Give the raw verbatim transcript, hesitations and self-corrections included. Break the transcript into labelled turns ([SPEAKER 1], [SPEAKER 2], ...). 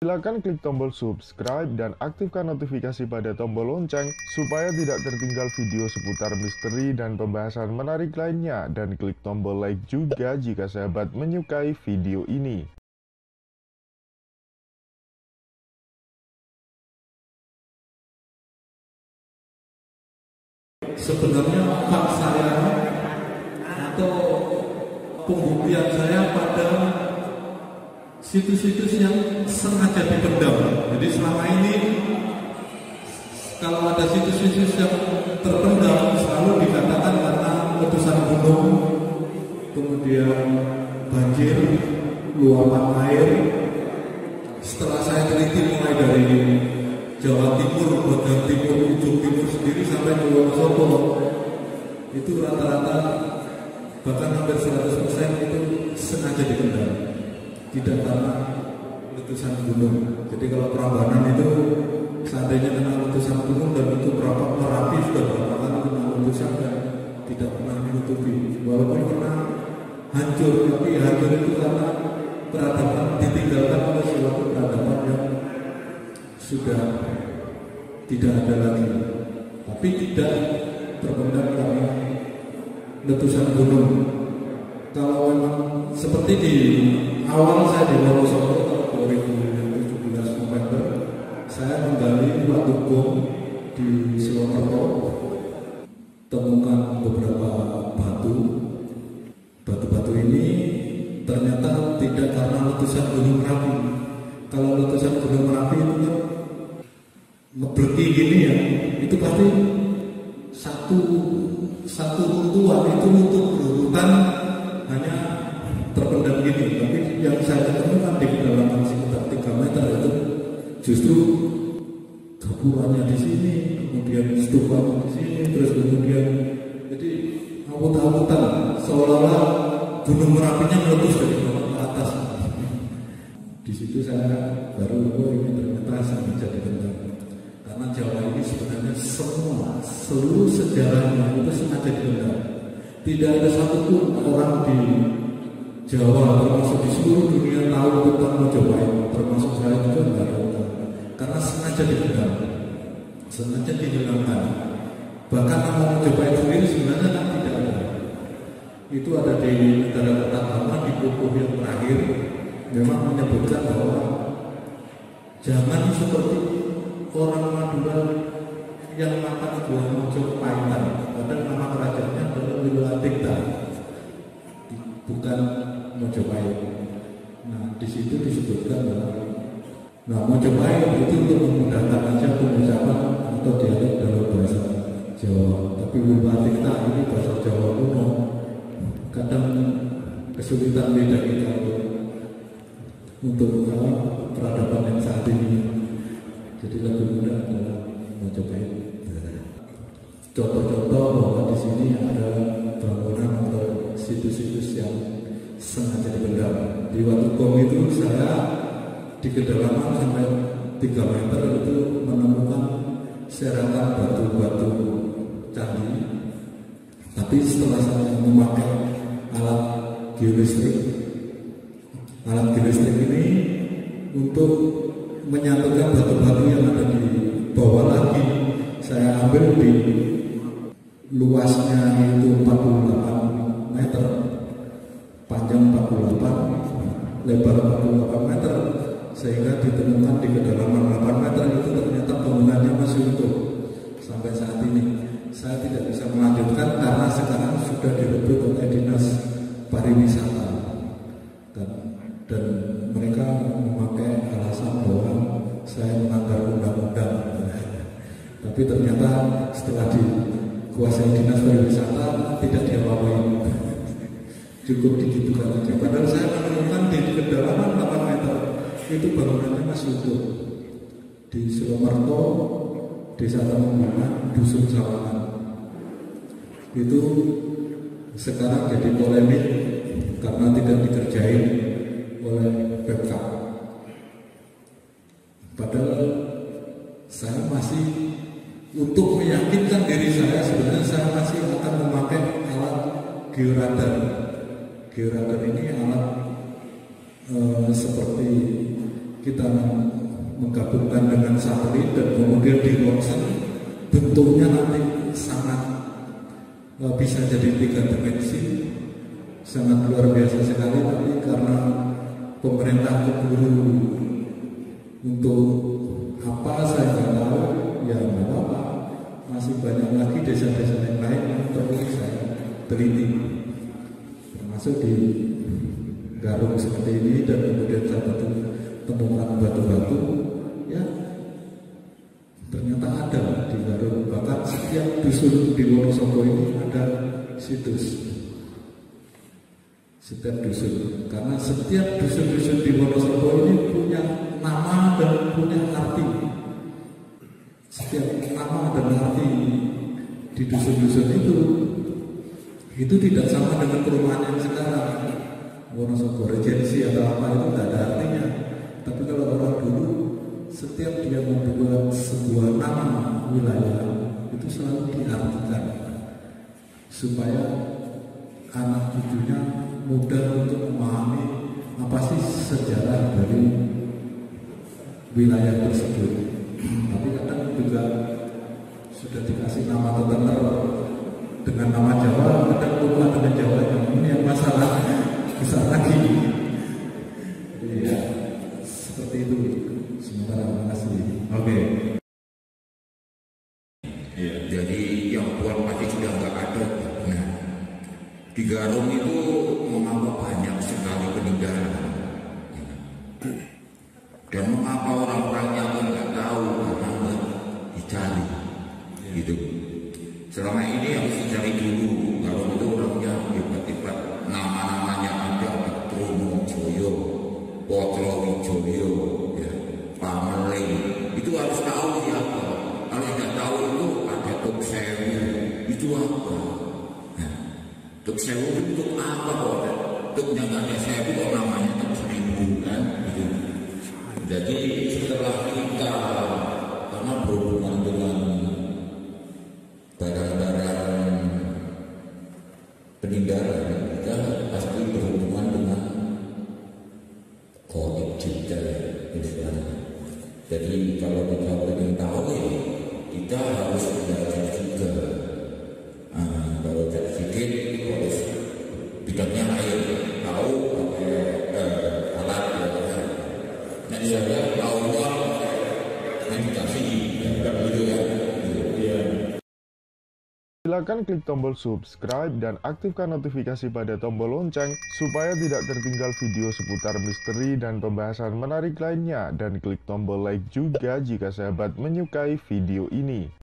[SPEAKER 1] Silakan klik tombol subscribe dan aktifkan notifikasi pada tombol lonceng supaya tidak tertinggal video seputar misteri dan pembahasan menarik lainnya, dan klik tombol like juga jika sahabat menyukai video ini.
[SPEAKER 2] Sebenarnya hak saya atau pembuktian saya pada situs-situs yang sengaja dipendam. Jadi selama ini kalau ada situs-situs yang terpendam selalu dikatakan karena letusan gunung, kemudian banjir, luapan air. Setelah saya teliti mulai dari Jawa Timur, bagian timur, ujung timur sendiri sampai ke Wonosobo, itu rata-rata bahkan hampir seratus persen itu sengaja dipendam, tidak karena letusan gunung. Jadi kalau Prambanan itu seandainya kena letusan gunung dan itu berapa Merapi sudah berapa kali kena letusan dan tidak pernah menutupi, walaupun pernah hancur, tapi hancur itu karena peradaban ditinggalkan oleh suatu peradaban yang sudah tidak ada lagi, tapi tidak terpendam karena letusan gunung. Kalau memang seperti di awal saya di Wonosobo dua ribu tujuh belas November, saya menggali batu bom di Solokerto, temukan beberapa batu. Batu-batu ini ternyata tidak karena letusan gunung Merapi. Kalau letusan gunung Merapi itu kan ngebleki gini ya, itu pasti satu satu runtuhan itu untuk berurutan hanya terpendam gini. Tapi yang saya temukan di kedalaman sekitar tiga meter itu justru gapuranya di sini, kemudian stupanya di sini, terus kemudian jadi awut-awutan seolah-olah gunung Merapinya meletus dari bawah ke atas. Di situ saya baru oh ini ternyata sangat jadi benda. Karena Jawa ini sebenarnya semua, seluruh sejarahnya itu sengaja dipendam. Tidak ada satupun orang di Jawa, termasuk di seluruh dunia tahu tentang Mojopahit, termasuk saya juga nggak tahu. Karena sengaja dipendam, sengaja dihilangkan. Bahkan nama Mojopahit sendiri sebenarnya kan tidak ada. Itu ada di negara Kertagama di buku yang terakhir, memang menyebutkan bahwa jangan seperti orang Madura yang makan buah Mojopahitan, padahal nama kerajaannya adalah Wilatigta, bukan Mojopahit. Nah, di situ disebutkan bahwa nah Mojopahit itu untuk memudahkan aja pengucapan atau dialek dalam bahasa Jawa. Tapi Wilatigta ini bahasa Jawa kuno, kadang kesulitan beda kita untuk uh, peradaban yang saat ini. Jadi lebih mudah adalah Mojopahit. Contoh-contoh bahwa di sini ada bangunan atau situs-situs yang sengaja dipendam. Di Watugong itu saya di kedalaman sampai tiga meter itu menemukan seratan batu-batu candi. Tapi setelah saya memakai alat geolistrik, alat geolistrik ini untuk menyatukan batu-batu yang ada di bawah lagi, saya ambil di luasnya itu empat puluh delapan meter, panjang empat puluh delapan, lebar empat puluh delapan meter, sehingga ditemukan di kedalaman delapan meter itu ternyata bangunannya masih utuh sampai saat ini. Saya tidak bisa melanjutkan karena sekarang sudah direbut oleh dinas pariwisata dan, dan mereka memakai alasan bahwa saya melanggar undang-undang. Tapi ternyata setelah dikuasai dinas pariwisata tidak diapa-apain, cukup digitukan aja. Padahal saya menemukan di kedalaman delapan meter itu bangunannya masih utuh di Solokerto, Desa Temenggungan, Dusun Sawangan. Itu sekarang jadi polemik karena tidak dikerjain oleh Pemkab. Padahal saya masih untuk meyakinkan diri saya, sebenarnya saya masih akan memakai alat georadar. Georadar ini alat e, seperti kita menggabungkan dengan satelit dan kemudian di ronsen, bentuknya nanti sangat uh, bisa jadi tiga dimensi, sangat luar biasa sekali. Tapi karena pemerintah keburu untuk apa saya nggak tahu, ya nggak apa-apa, masih banyak lagi desa-desa yang lain yang perlu saya teliti, termasuk di Garung seperti ini. Dan kemudian saya temukan batu-batu, ya ternyata ada di Garung. Bahkan setiap dusun di Wonosobo ini ada situs, setiap dusun, karena setiap dusun-dusun di Wonosobo ini punya nama dan punya arti. Setiap nama dan arti di dusun-dusun itu itu tidak sama dengan perumahan yang sekarang. Wonosobo Regensi atau apa itu tidak ada artinya. Tapi kalau orang dulu, setiap dia membuat sebuah nama wilayah itu selalu diartikan supaya anak cucunya mudah untuk memahami apa sih sejarah dari wilayah tersebut. Tapi kadang juga sudah dikasih nama tertentu dengan nama Jawa, kadang lupa dengan Jawa. Ini yang masalah besar lagi. Jadi ya seperti itu. Sementara terima kasih. Oke.
[SPEAKER 3] Okay. Ya, jadi yang buat pasti sudah nggak ada. Nah, di Garung itu mengapa banyak sekali peninggalan, dan mengapa orang-orangnya nggak tahu karena nggak dicari, gitu. Selama ini harus dicari dulu. Garung itu orangnya hebat-hebat, nama-namanya ada, Trono Joyo, Potro Wijoyo, ya, Pameling. Itu harus tahu siapa. Kalau tidak tahu itu ada Tuk Sewu, itu apa? Nah, Tuk Sewu itu apa kok? Tuknya nggak ada sewu kok namanya Tuk Seribu kan? Gitu. Jadi setelah kita, karena berhubungan dengan barang-barang peninggalan, kita pasti berhubungan dengan goib juga istilahnya. Jadi kalau kita ingin tahu ya kita harus belajar juga. Nah, kalau tidak sedikit harus bidangnya lain, tahu pakai eh, alat ya. Nah, saya tahu meditasi ya, gitu ya.
[SPEAKER 1] Silakan klik tombol subscribe dan aktifkan notifikasi pada tombol lonceng supaya tidak tertinggal video seputar misteri dan pembahasan menarik lainnya, dan klik tombol like juga jika sahabat menyukai video ini.